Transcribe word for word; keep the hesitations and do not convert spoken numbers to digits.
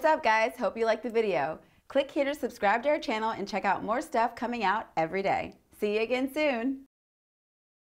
What's up, guys? Hope you liked the video. Click here to subscribe to our channel and check out more stuff coming out every day. See you again soon.